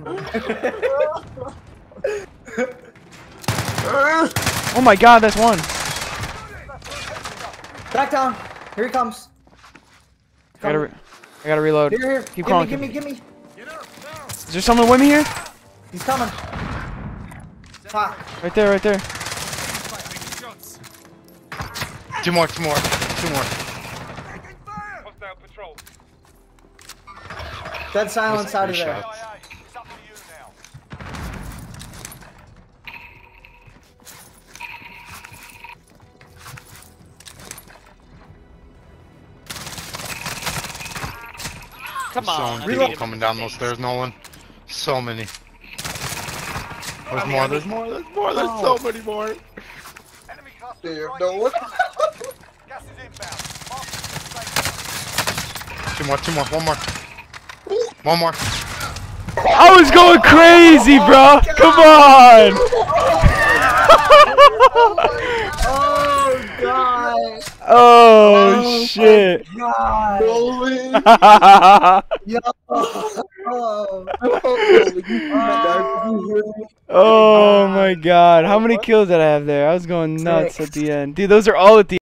Oh my god, that's one. Back down. Here he comes. I gotta reload. Here. Keep crawling. Give me. Is there someone with me here? He's coming. Fuck. Right there. Two more. Dead silence out of there. Come on. So many people coming down those stairs, Nolan. So many. There's more. There's so many more. Damn, Nolan. Two more. One more. I was going crazy, bro. Come on. Oh god. Oh shit. God. Nolan. Yo. Oh my god. How many kills did I have there? I was going nuts at the end. Dude, those are all at the